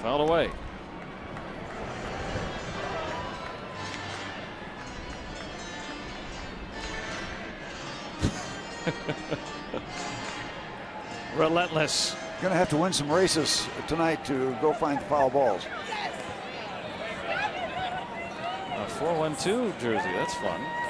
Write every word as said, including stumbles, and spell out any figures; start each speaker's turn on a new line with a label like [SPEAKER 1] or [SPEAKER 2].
[SPEAKER 1] Foul away. Relentless.
[SPEAKER 2] Going to have to win some races tonight to go find the foul balls.
[SPEAKER 1] A four one two jersey. That's fun.